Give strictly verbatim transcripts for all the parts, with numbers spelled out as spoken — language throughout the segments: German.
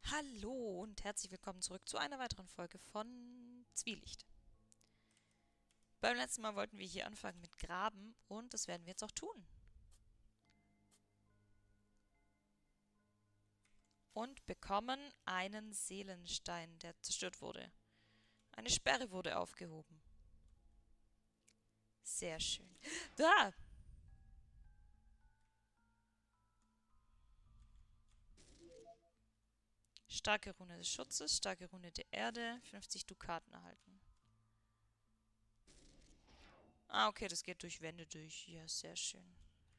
Hallo und herzlich willkommen zurück zu einer weiteren Folge von Zwielicht. Beim letzten Mal wollten wir hier anfangen mit Graben und das werden wir jetzt auch tun. Und bekommen einen Seelenstein, der zerstört wurde. Eine Sperre wurde aufgehoben. Sehr schön. Da! Starke Rune des Schutzes, starke Rune der Erde, fünfzig Dukaten erhalten. Ah, okay, das geht durch Wände durch. Ja, sehr schön.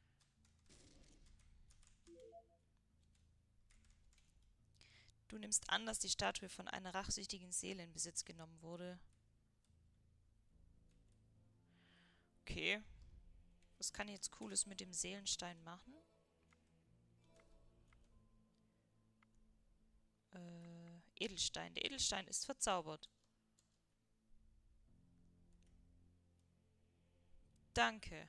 Du nimmst an, dass die Statue von einer rachsüchtigen Seele in Besitz genommen wurde. Okay. Was kann ich jetzt Cooles mit dem Seelenstein machen? Äh, Edelstein. Der Edelstein ist verzaubert. Danke.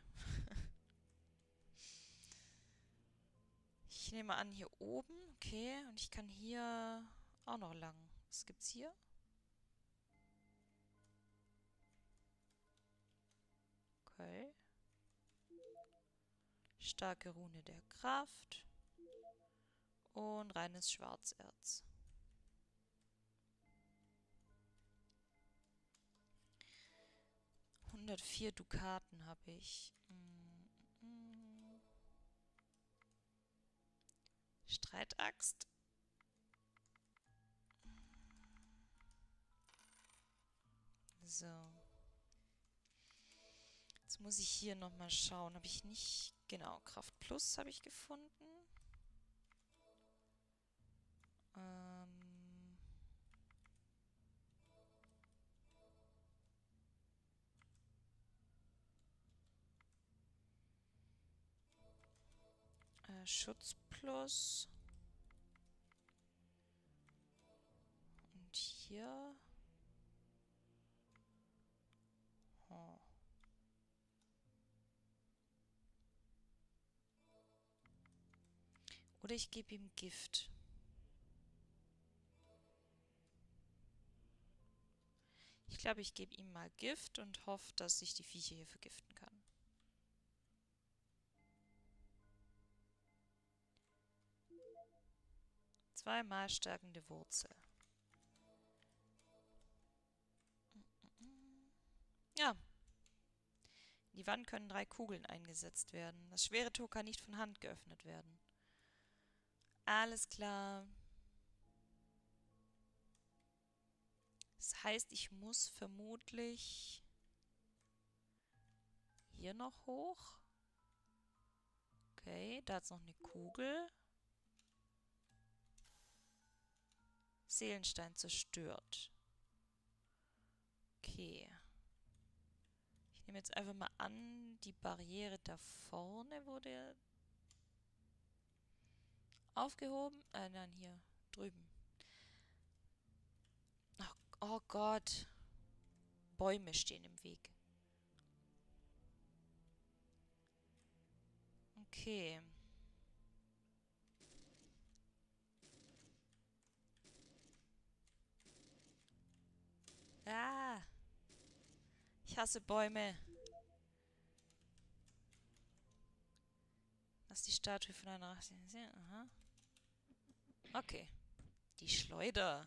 Ich nehme an, hier oben. Okay, und ich kann hier auch noch lang. Was gibt's hier? Okay. Starke Rune der Kraft. Und reines Schwarzerz. hundertvier Dukaten habe ich. Mm, mm. Streitaxt. So. Jetzt muss ich hier nochmal schauen. Habe ich nicht... Genau, Kraft Plus habe ich gefunden. Ähm... Äh, Schutz Plus. Und hier... Oh. Oder ich gebe ihm Gift. Ich glaube, ich gebe ihm mal Gift und hoffe, dass ich die Viecher hier vergiften kann. Zweimal stärkende Wurzel. Ja. In die Wand können drei Kugeln eingesetzt werden. Das schwere Tor kann nicht von Hand geöffnet werden. Alles klar. Das heißt, ich muss vermutlich hier noch hoch. Okay, da ist noch eine Kugel. Seelenstein zerstört. Okay. Ich nehme jetzt einfach mal an, die Barriere da vorne wurde aufgehoben. Äh, nein, hier drüben. Oh, oh Gott. Bäume stehen im Weg. Okay. Ah, ich hasse Bäume. Das ist die Statue von einer... Aha. Okay. Die Schleuder.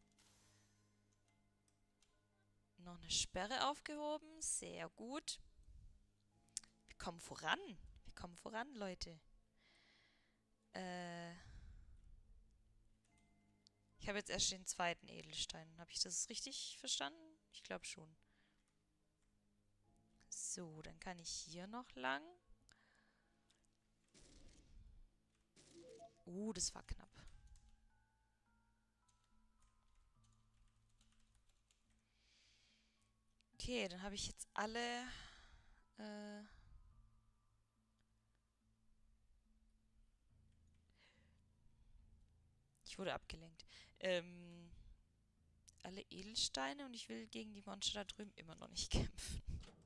Noch eine Sperre aufgehoben. Sehr gut. Wir kommen voran. Wir kommen voran, Leute. Äh... Ich habe jetzt erst den zweiten Edelstein. Habe ich das richtig verstanden? Ich glaube schon. So, dann kann ich hier noch lang. Uh, das war knapp. Okay, dann habe ich jetzt alle... Äh... Ich wurde abgelenkt. Ähm... Alle Edelsteine und ich will gegen die Monster da drüben immer noch nicht kämpfen.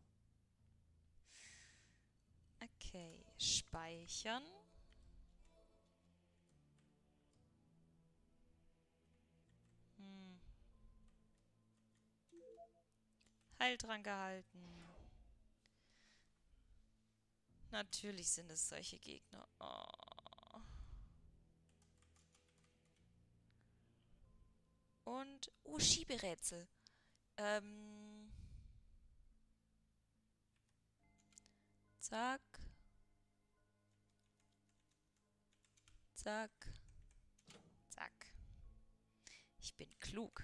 Okay, speichern. Heiltrank gehalten. Natürlich sind es solche Gegner. Oh. Und, oh, Schieberätsel. Ähm. Zack. Zack. Zack. Ich bin klug.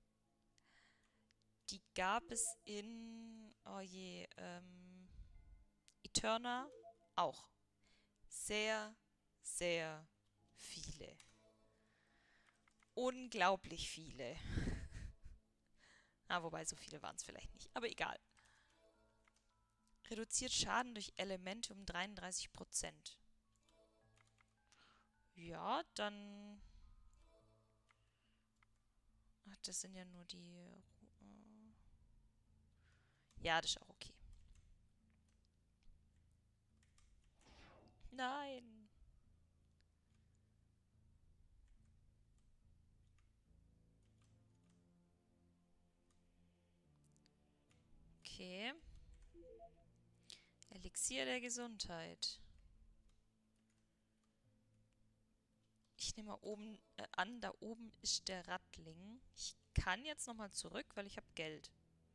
Die gab es in, oh je, ähm, Eterna auch. Sehr, sehr viele. Unglaublich viele. Ah, wobei so viele waren es vielleicht nicht. Aber egal. Reduziert Schaden durch Elemente um dreiunddreißig Prozent. Ja, dann... Ach, das sind ja nur die... Äh ja, das ist auch okay. Nein. Okay. Elixier der Gesundheit. Ich nehme mal oben äh, an, da oben ist der Rattling. Ich kann jetzt nochmal zurück, weil ich habe Geld.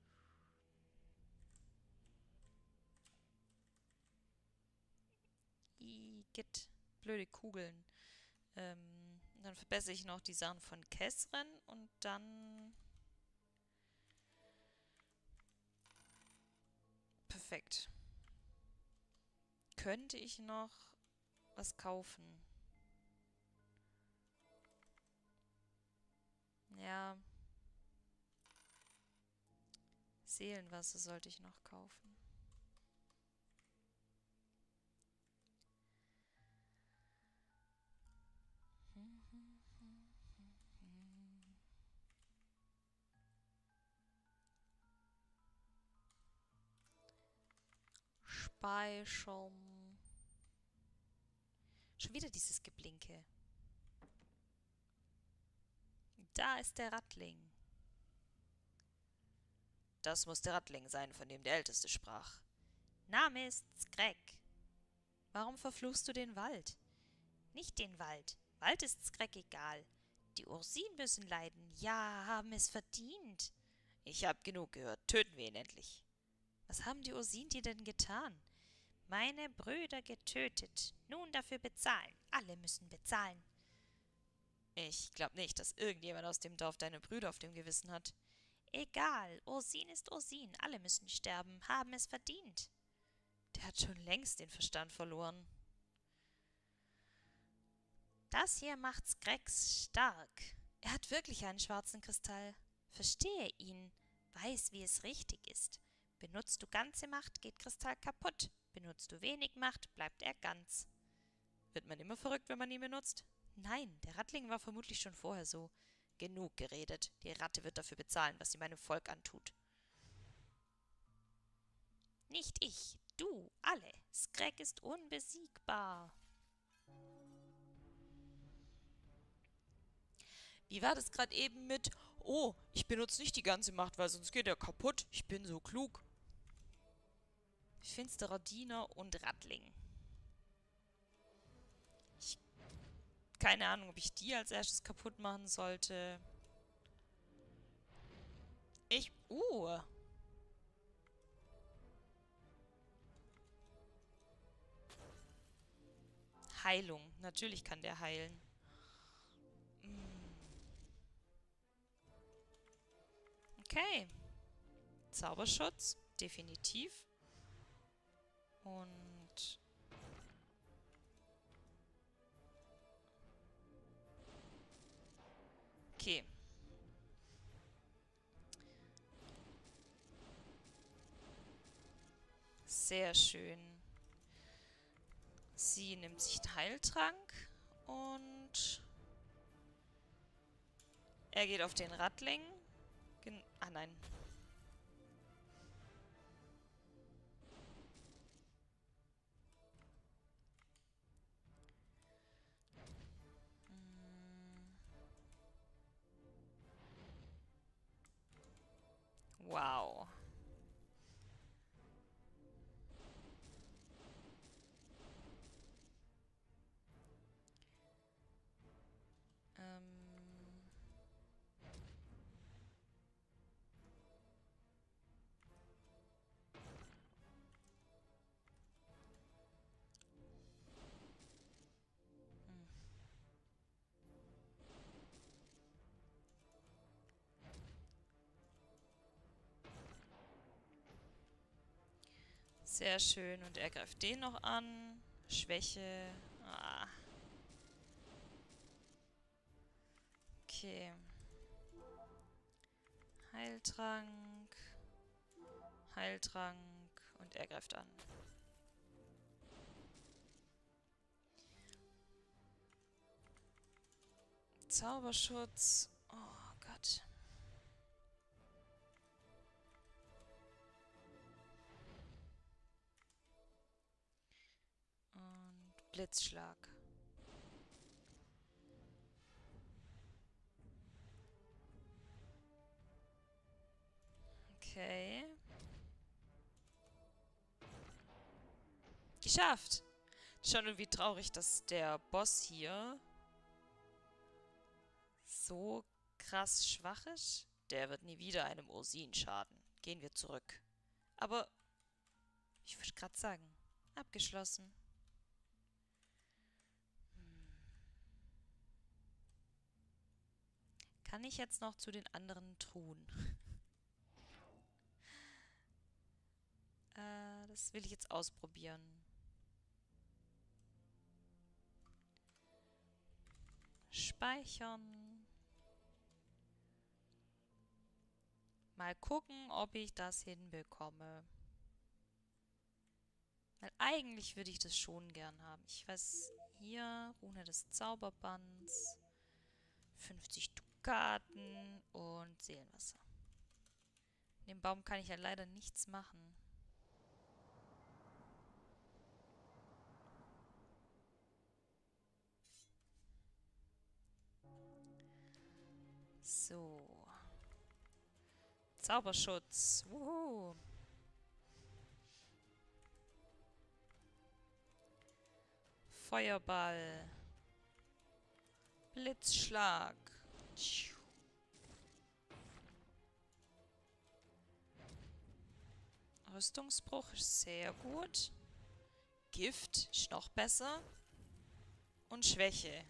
Igitt. Blöde Kugeln. Ähm, dann verbessere ich noch die Sachen von Kessren und dann... Perfekt. Könnte ich noch was kaufen? Ja. Seelenwasser sollte ich noch kaufen. Speichern. Schon wieder dieses Geblinke. Da ist der Rattling. Das muss der Rattling sein, von dem der Älteste sprach. Name ist Skrek. Warum verfluchst du den Wald? Nicht den Wald. Wald ist Skrek egal. Die Ursinen müssen leiden. Ja, haben es verdient. Ich hab genug gehört. Töten wir ihn endlich. Was haben die Ursinen dir denn getan? Meine Brüder getötet. Nun dafür bezahlen. Alle müssen bezahlen. Ich glaub nicht, dass irgendjemand aus dem Dorf deine Brüder auf dem Gewissen hat. Egal, Ursin ist Ursin. Alle müssen sterben, haben es verdient. Der hat schon längst den Verstand verloren. Das hier macht Skrex stark. Er hat wirklich einen schwarzen Kristall. Verstehe ihn, weiß, wie es richtig ist. Benutzt du ganze Macht, geht Kristall kaputt. Benutzt du wenig Macht, bleibt er ganz. Wird man immer verrückt, wenn man ihn benutzt? Nein, der Rattling war vermutlich schon vorher so. Genug geredet. Die Ratte wird dafür bezahlen, was sie meinem Volk antut. Nicht ich, du, alle. Skrek ist unbesiegbar. Wie war das gerade eben mit, oh, ich benutze nicht die ganze Macht, weil sonst geht er kaputt. Ich bin so klug. Finsterer Diener und Rattling. Ich, keine Ahnung, ob ich die als erstes kaputt machen sollte. Ich, uh. Heilung. Natürlich kann der heilen. Okay. Zauberschutz. Definitiv. Und... Okay. Sehr schön. Sie nimmt sich einen Heiltrank und er geht auf den Rattling. Gen ah nein. Wow. Sehr schön. Und er greift den noch an. Schwäche. Ah. Okay. Heiltrank. Heiltrank. Und er greift an. Zauberschutz. Oh Gott. Und Blitzschlag. Okay. Geschafft! Schon irgendwie traurig, dass der Boss hier so krass schwach ist. Der wird nie wieder einem Ursin schaden. Gehen wir zurück. Aber, ich würde gerade sagen, abgeschlossen. Hm. Kann ich jetzt noch zu den anderen Truhen? äh, das will ich jetzt ausprobieren. Speichern. Mal gucken, ob ich das hinbekomme. Weil eigentlich würde ich das schon gern haben. Ich weiß, hier, Rune des Zauberbands, fünfzig Dukaten und Seelenwasser. In dem Baum kann ich ja leider nichts machen. So. Zauberschutz. Wuhu. Feuerball. Blitzschlag. Rüstungsbruch ist sehr gut. Gift ist noch besser. Und Schwäche.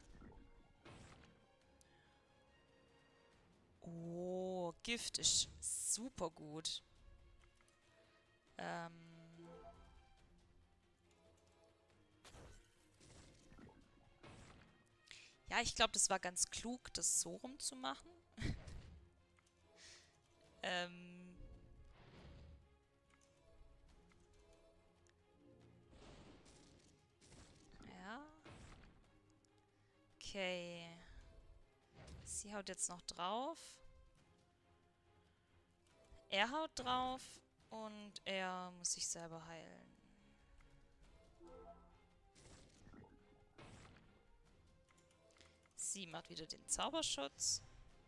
Oh, Gift ist super gut. Ähm. Ja, ich glaube, das war ganz klug, das so rumzumachen. ähm. Ja. Okay. Sie haut jetzt noch drauf. Er haut drauf und er muss sich selber heilen. Sie macht wieder den Zauberschutz.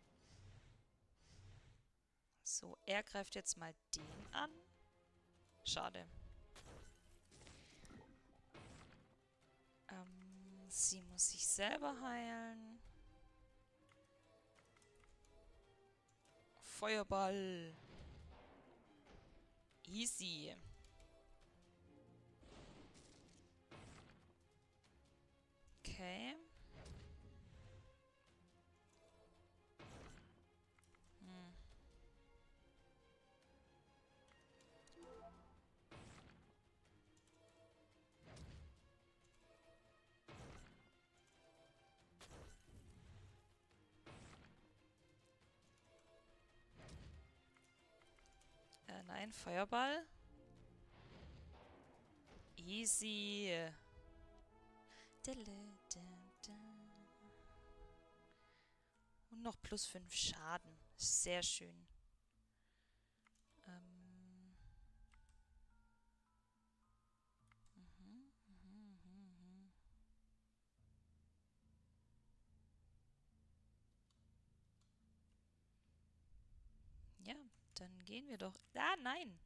So, er greift jetzt mal den an. Schade. Ähm, sie muss sich selber heilen. Feuerball. Easy. Okay. Hm. Äh, nein, Feuerball. Easy. Und noch plus fünf Schaden. Sehr schön. Ähm. Mhm, mhm, mhm, mhm. Ja, dann gehen wir doch. Ah, nein!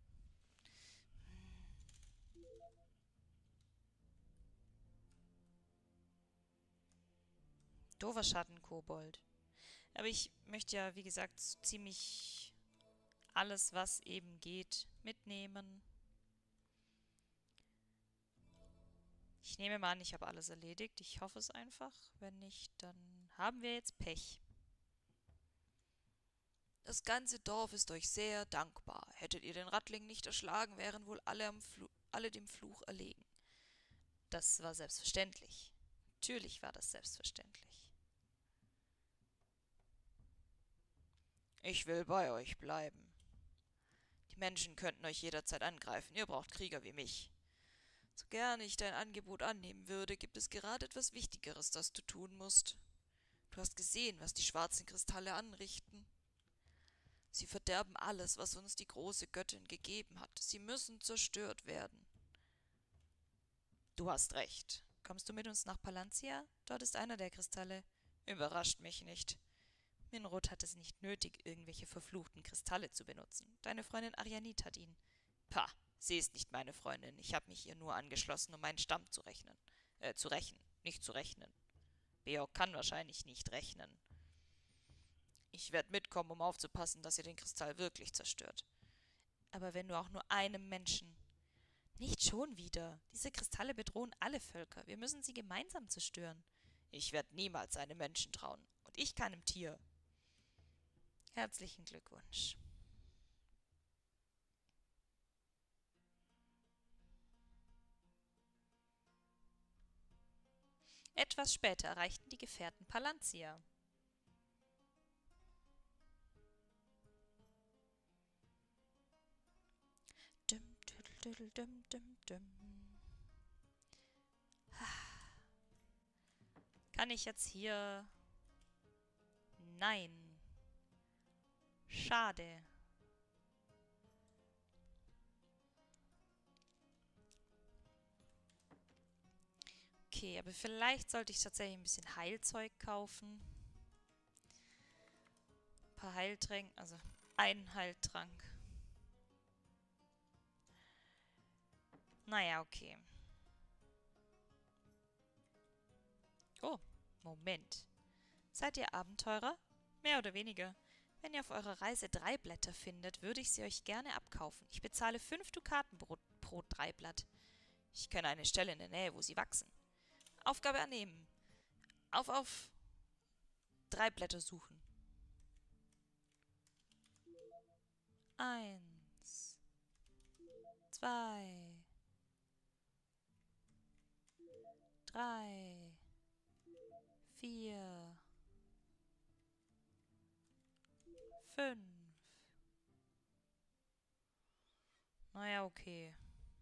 Doofer Schattenkobold. Aber ich möchte ja, wie gesagt, so ziemlich alles, was eben geht, mitnehmen. Ich nehme mal an, ich habe alles erledigt. Ich hoffe es einfach. Wenn nicht, dann haben wir jetzt Pech. Das ganze Dorf ist euch sehr dankbar. Hättet ihr den Rattling nicht erschlagen, wären wohl alle am Flu alle dem Fluch erlegen. Das war selbstverständlich. Natürlich war das selbstverständlich. Ich will bei euch bleiben. Die Menschen könnten euch jederzeit angreifen. Ihr braucht Krieger wie mich. So gerne ich dein Angebot annehmen würde, gibt es gerade etwas Wichtigeres, das du tun musst. Du hast gesehen, was die schwarzen Kristalle anrichten. Sie verderben alles, was uns die große Göttin gegeben hat. Sie müssen zerstört werden. Du hast recht. Kommst du mit uns nach Palantia? Dort ist einer der Kristalle. Überrascht mich nicht. Minrod hat es nicht nötig, irgendwelche verfluchten Kristalle zu benutzen. Deine Freundin Arianit hat ihn. Pah, sie ist nicht meine Freundin. Ich habe mich ihr nur angeschlossen, um meinen Stamm zu rechnen. Äh, zu rächen, nicht zu rechnen. Beorg kann wahrscheinlich nicht rechnen. Ich werde mitkommen, um aufzupassen, dass ihr den Kristall wirklich zerstört. Aber wenn du auch nur einem Menschen... Nicht schon wieder. Diese Kristalle bedrohen alle Völker. Wir müssen sie gemeinsam zerstören. Ich werde niemals einem Menschen trauen. Und ich keinem Tier. Herzlichen Glückwunsch. Etwas später erreichten die Gefährten Palantia. Düm, düdel, düdel, düm, düm, düm. Kann ich jetzt hier... Nein. Schade. Okay, aber vielleicht sollte ich tatsächlich ein bisschen Heilzeug kaufen. Ein paar Heiltränke, also einen Heiltrank. Naja, okay. Oh, Moment. Seid ihr Abenteurer? Mehr oder weniger. Wenn ihr auf eurer Reise drei Blätter findet, würde ich sie euch gerne abkaufen. Ich bezahle fünf Dukaten pro, pro Dreiblatt. Ich kenne eine Stelle in der Nähe, wo sie wachsen. Aufgabe annehmen. Auf, auf. Drei Blätter suchen. Eins. Zwei. Drei. Vier. Fünf. Naja, okay.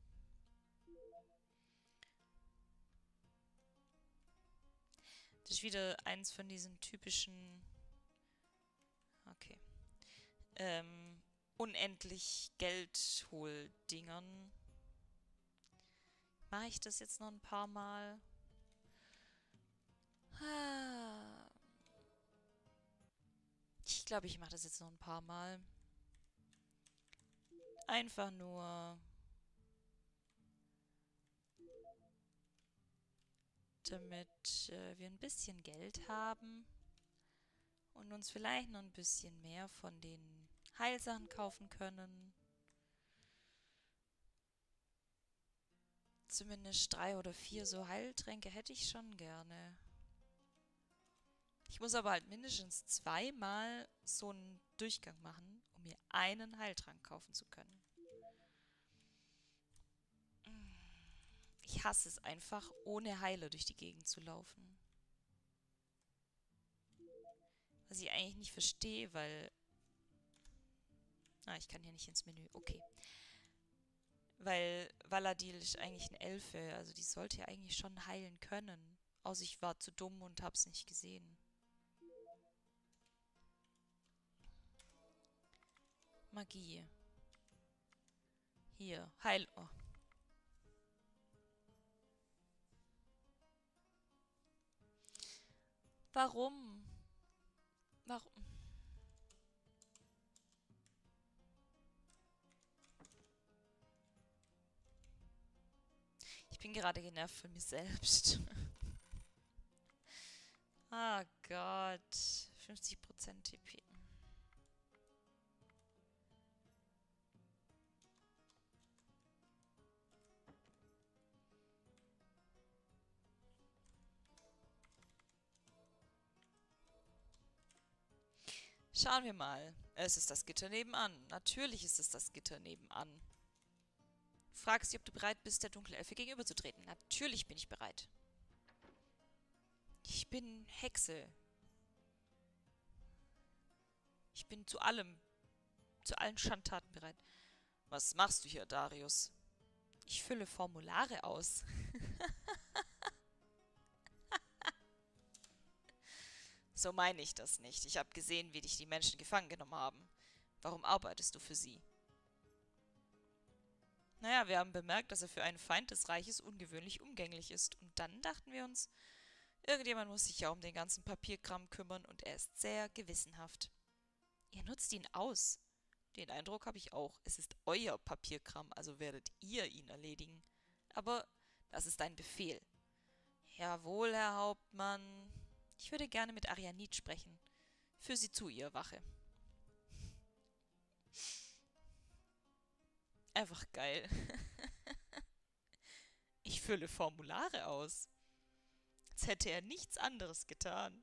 Das ist wieder eins von diesen typischen... Okay. Ähm, unendlich Geldholdingern. Mache ich das jetzt noch ein paar Mal? Ich glaube, ich mache das jetzt noch ein paar Mal. Einfach nur... damit äh, wir ein bisschen Geld haben und uns vielleicht noch ein bisschen mehr von den Heilsachen kaufen können. Zumindest drei oder vier so Heiltränke hätte ich schon gerne. Ich muss aber halt mindestens zweimal so einen Durchgang machen, um mir einen Heiltrank kaufen zu können. Ich hasse es einfach, ohne Heiler durch die Gegend zu laufen. Was ich eigentlich nicht verstehe, weil... Ah, ich kann hier nicht ins Menü. Okay. Weil Valadil ist eigentlich eine Elfe, also die sollte ja eigentlich schon heilen können. Außer ich war zu dumm und hab's nicht gesehen. Magie. Hier, Heil... Oh. Warum? Warum? Ich bin gerade genervt von mir selbst. Ah Gott. fünfzig Prozent T P. Schauen wir mal. Es ist das Gitter nebenan. Natürlich ist es das Gitter nebenan. fragst sie, ob du bereit bist, der Dunkelelfe gegenüberzutreten. Natürlich bin ich bereit. Ich bin Hexe. Ich bin zu allem, zu allen Schandtaten bereit. Was machst du hier, Darius? Ich fülle Formulare aus. So meine ich das nicht. Ich habe gesehen, wie dich die Menschen gefangen genommen haben. Warum arbeitest du für sie? Naja, wir haben bemerkt, dass er für einen Feind des Reiches ungewöhnlich umgänglich ist. Und dann dachten wir uns, irgendjemand muss sich ja um den ganzen Papierkram kümmern und er ist sehr gewissenhaft. Ihr nutzt ihn aus. Den Eindruck habe ich auch. Es ist euer Papierkram, also werdet ihr ihn erledigen. Aber das ist ein Befehl. Jawohl, Herr Hauptmann. Ich würde gerne mit Arianid sprechen. Führ sie zu, ihr Wache. Einfach geil. Ich fülle Formulare aus. Als hätte er nichts anderes getan.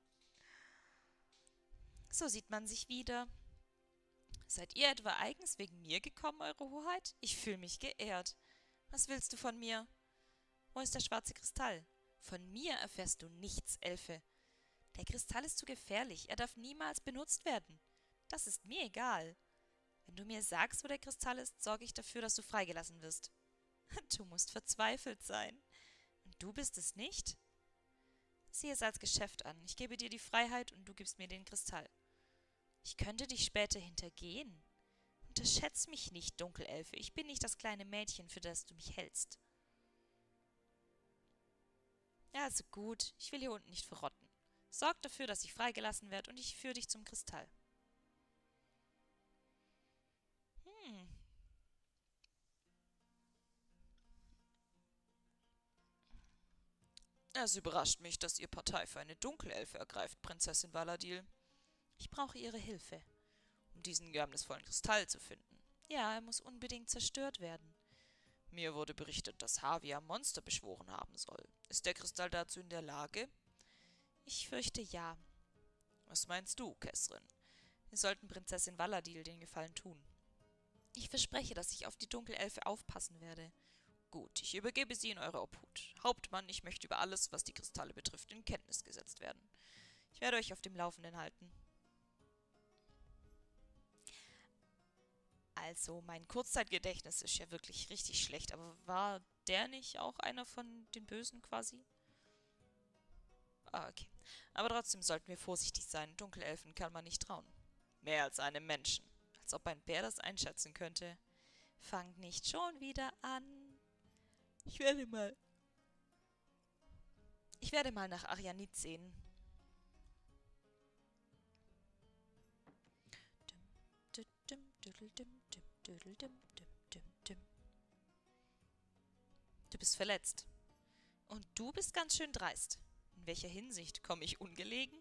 So sieht man sich wieder. Seid ihr etwa eigens wegen mir gekommen, Eure Hoheit? Ich fühle mich geehrt. Was willst du von mir? Wo ist der schwarze Kristall? Von mir erfährst du nichts, Elfe. Der Kristall ist zu gefährlich. Er darf niemals benutzt werden. Das ist mir egal. Wenn du mir sagst, wo der Kristall ist, sorge ich dafür, dass du freigelassen wirst. Du musst verzweifelt sein. Und du bist es nicht? Sieh es als Geschäft an. Ich gebe dir die Freiheit und du gibst mir den Kristall. Ich könnte dich später hintergehen. Unterschätz mich nicht, Dunkelelfe. Ich bin nicht das kleine Mädchen, für das du mich hältst. Ja, also gut. Ich will hier unten nicht verrotten. Sorg dafür, dass ich freigelassen werde und ich führe dich zum Kristall. Hm. Es überrascht mich, dass ihr Partei für eine Dunkelelfe ergreift, Prinzessin Valadil. Ich brauche ihre Hilfe, um diesen geheimnisvollen Kristall zu finden. Ja, er muss unbedingt zerstört werden. Mir wurde berichtet, dass Havia Monster beschworen haben soll. Ist der Kristall dazu in der Lage? Ich fürchte ja. Was meinst du, Kesrin? Wir sollten Prinzessin Valadil den Gefallen tun. Ich verspreche, dass ich auf die Dunkelelfe aufpassen werde. Gut, ich übergebe sie in eure Obhut. Hauptmann, ich möchte über alles, was die Kristalle betrifft, in Kenntnis gesetzt werden. Ich werde euch auf dem Laufenden halten. Also, mein Kurzzeitgedächtnis ist ja wirklich richtig schlecht, aber war der nicht auch einer von den Bösen quasi? Ah, okay. Aber trotzdem sollten wir vorsichtig sein. Dunkelelfen kann man nicht trauen. Mehr als einem Menschen. Als ob ein Bär das einschätzen könnte. Fangt nicht schon wieder an. Ich werde mal... Ich werde mal nach Arianid sehen. Du bist verletzt. Und du bist ganz schön dreist. In welcher Hinsicht? Komme ich ungelegen?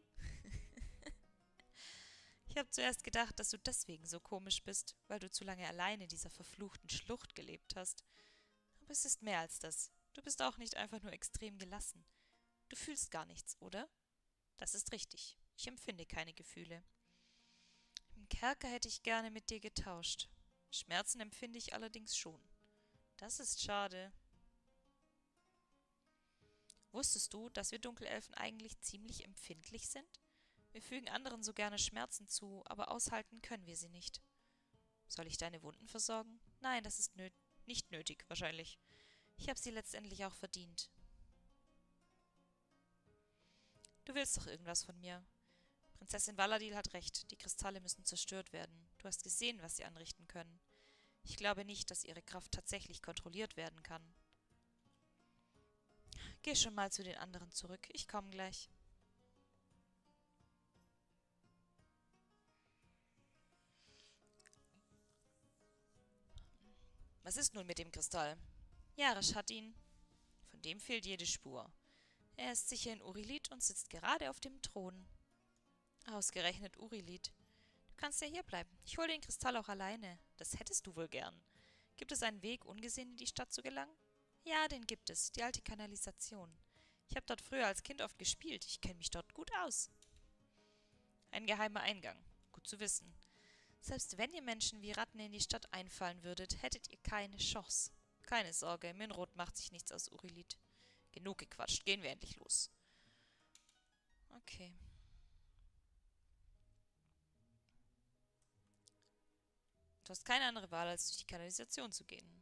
Ich habe zuerst gedacht, dass du deswegen so komisch bist, weil du zu lange alleine in dieser verfluchten Schlucht gelebt hast. Aber es ist mehr als das. Du bist auch nicht einfach nur extrem gelassen. Du fühlst gar nichts, oder? Das ist richtig. Ich empfinde keine Gefühle. Im Kerker hätte ich gerne mit dir getauscht. Schmerzen empfinde ich allerdings schon. Das ist schade. Wusstest du, dass wir Dunkelelfen eigentlich ziemlich empfindlich sind? Wir fügen anderen so gerne Schmerzen zu, aber aushalten können wir sie nicht. Soll ich deine Wunden versorgen? Nein, das ist nö- nicht nötig, wahrscheinlich. Ich habe sie letztendlich auch verdient. Du willst doch irgendwas von mir. Prinzessin Valadil hat recht, die Kristalle müssen zerstört werden. Du hast gesehen, was sie anrichten können. Ich glaube nicht, dass ihre Kraft tatsächlich kontrolliert werden kann. Geh schon mal zu den anderen zurück, ich komme gleich. Was ist nun mit dem Kristall? Jarisch hat ihn. Von dem fehlt jede Spur. Er ist sicher in Urilith und sitzt gerade auf dem Thron. Ausgerechnet Urilith. Du kannst ja hier bleiben. Ich hole den Kristall auch alleine. Das hättest du wohl gern. Gibt es einen Weg, ungesehen in die Stadt zu gelangen? Ja, den gibt es. Die alte Kanalisation. Ich habe dort früher als Kind oft gespielt. Ich kenne mich dort gut aus. Ein geheimer Eingang. Gut zu wissen. Selbst wenn ihr Menschen wie Ratten in die Stadt einfallen würdet, hättet ihr keine Chance. Keine Sorge, Minrot macht sich nichts aus Urilit. Genug gequatscht, gehen wir endlich los. Okay. Du hast keine andere Wahl, als durch die Kanalisation zu gehen.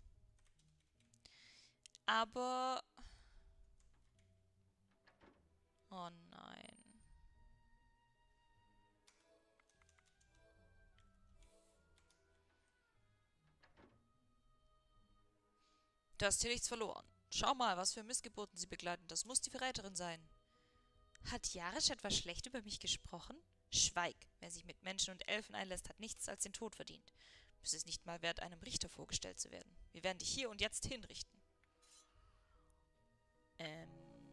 Aber... Oh nein. Du hast hier nichts verloren. Schau mal, was für Missgeburten sie begleiten. Das muss die Verräterin sein. Hat Jarisch etwas schlecht über mich gesprochen? Schweig. Wer sich mit Menschen und Elfen einlässt, hat nichts als den Tod verdient. Es ist nicht mal wert, einem Richter vorgestellt zu werden. Wir werden dich hier und jetzt hinrichten. Ähm...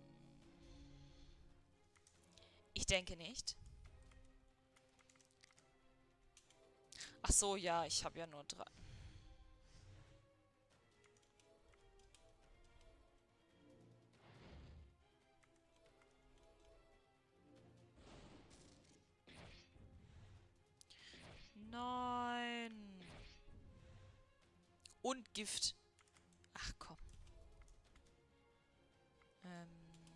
Ich denke nicht. Ach so, ja, ich habe ja nur drei. Nein. Und Gift. Ach komm. Ähm.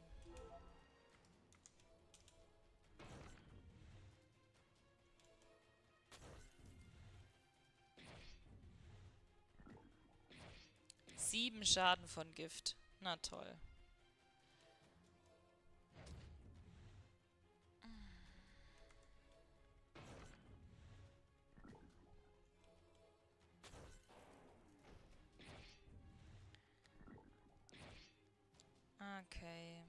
Sieben Schaden von Gift. Na toll. Okay.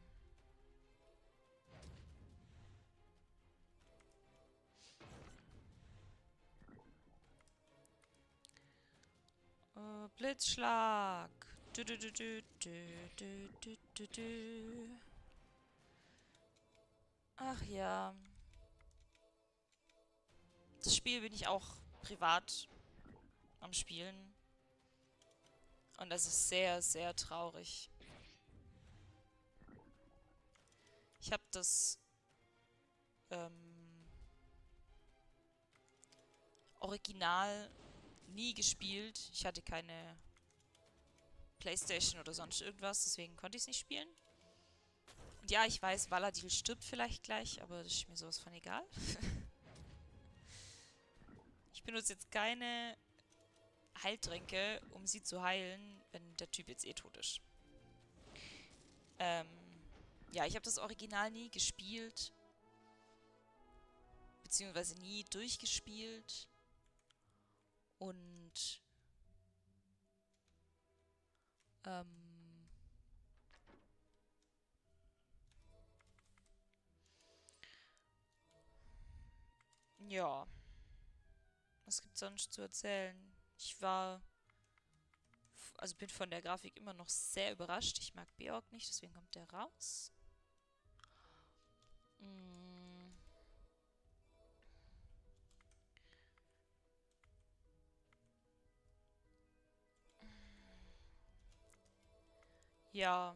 Äh, Blitzschlag. Du, du, du, du, du, du, du, du, du. Ach ja. Das Spiel bin ich auch privat am Spielen. Und das ist sehr, sehr traurig. Ich habe das ähm, Original nie gespielt. Ich hatte keine PlayStation oder sonst irgendwas, deswegen konnte ich es nicht spielen. Und ja, ich weiß, Valadil stirbt vielleicht gleich, aber das ist mir sowas von egal. Ich benutze jetzt keine Heiltränke, um sie zu heilen, wenn der Typ jetzt eh tot ist. Ähm, ja, ich habe das Original nie gespielt. Beziehungsweise nie durchgespielt. Und ähm, ja, was gibt's sonst zu erzählen? Ich war, also bin von der Grafik immer noch sehr überrascht. Ich mag Beorg nicht, deswegen kommt der raus. Mm. Ja,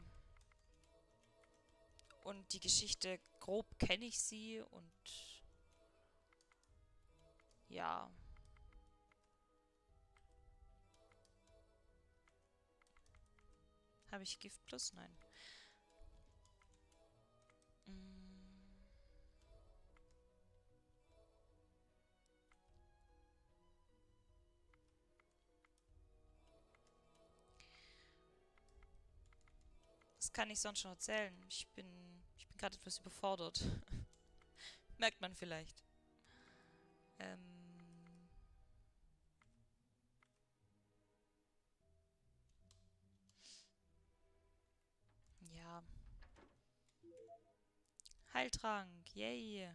und die Geschichte, grob kenne ich sie und ja. Habe ich Gift plus? Nein. Mm. Was kann ich sonst schon erzählen? Ich bin, ich bin gerade etwas überfordert. Merkt man vielleicht. Ähm, ja. Heiltrank, yay.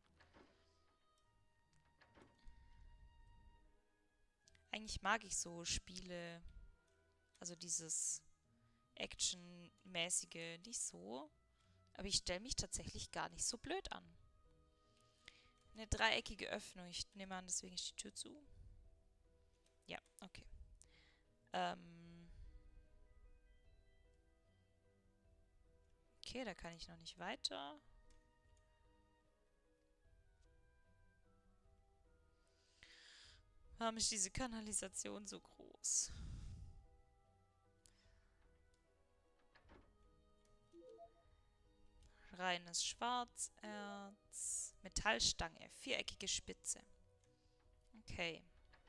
Eigentlich mag ich so Spiele, also dieses Action-mäßige nicht so. Aber ich stelle mich tatsächlich gar nicht so blöd an. Eine dreieckige Öffnung. Ich nehme an, deswegen ist die Tür zu. Ja, okay. Ähm. Okay, da kann ich noch nicht weiter. Warum ist diese Kanalisation so groß? Reines Schwarzerz. Metallstange. Viereckige Spitze. Okay.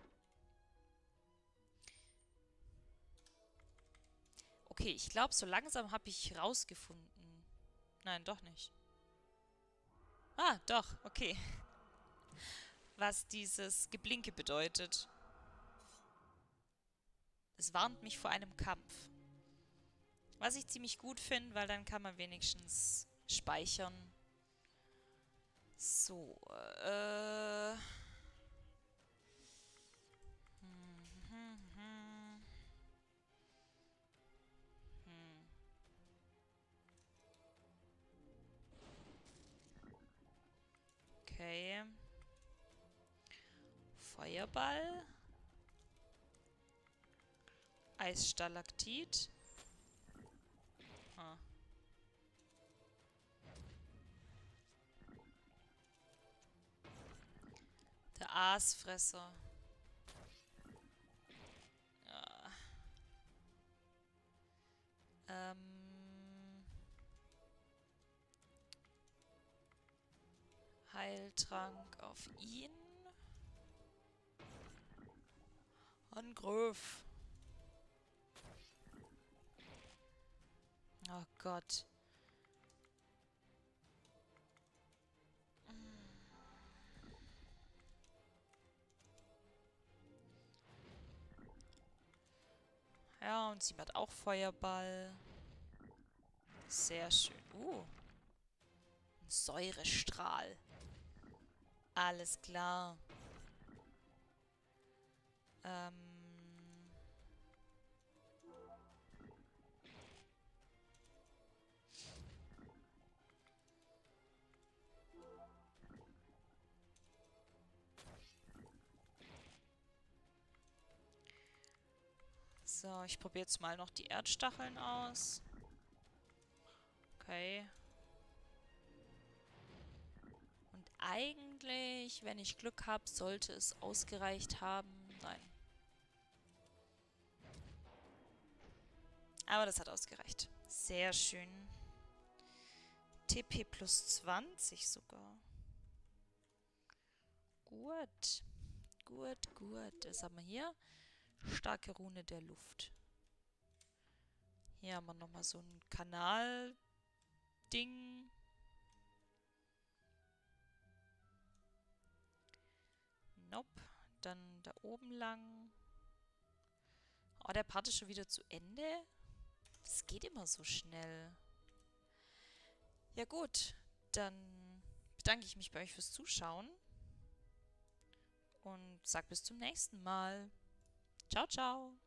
Okay, ich glaube, so langsam habe ich rausgefunden. Nein, doch nicht. Ah, doch, okay. Was dieses Geblinke bedeutet. Es warnt mich vor einem Kampf. Was ich ziemlich gut finde, weil dann kann man wenigstens speichern. So, äh... Hm, hm, hm. Hm. Okay. Feuerball. Eisstalaktit. Ah. Der Aasfresser. Ja. Ähm. Heiltrank auf ihn. Angriff. Oh Gott. Ja, und sie hat auch Feuerball. Sehr schön. Uh, ein Säurestrahl. Alles klar. Ähm. So, ich probiere jetzt mal noch die Erdstacheln aus. Okay. Und eigentlich, wenn ich Glück habe, sollte es ausgereicht haben. Nein. Aber das hat ausgereicht. Sehr schön. T P plus zwanzig sogar. Gut. Gut, gut. Was haben wir hier? Starke Rune der Luft. Hier haben wir nochmal so ein Kanal-Ding. Nope. Dann da oben lang. Oh, der Part ist schon wieder zu Ende. Das geht immer so schnell. Ja gut, dann bedanke ich mich bei euch fürs Zuschauen und sag bis zum nächsten Mal. Ciao, ciao.